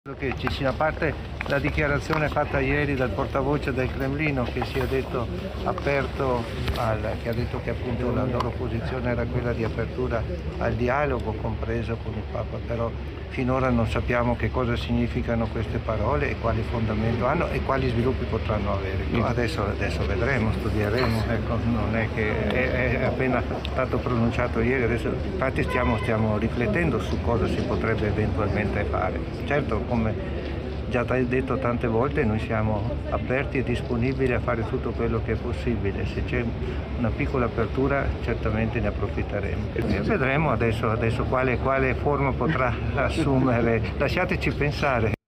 Che ci sia, a parte la dichiarazione fatta ieri dal portavoce del Cremlino che si è detto aperto che ha detto che appunto la loro posizione era quella di apertura al dialogo compreso con il Papa, però finora non sappiamo che cosa significano queste parole e quali fondamento hanno e quali sviluppi potranno avere. Adesso vedremo, studieremo, ecco, non è che è appena stato pronunciato ieri, adesso infatti stiamo riflettendo su cosa si potrebbe eventualmente fare. Certo, come già detto tante volte, noi siamo aperti e disponibili a fare tutto quello che è possibile. Se c'è una piccola apertura certamente ne approfitteremo. Vedremo adesso quale forma potrà assumere. Lasciateci pensare.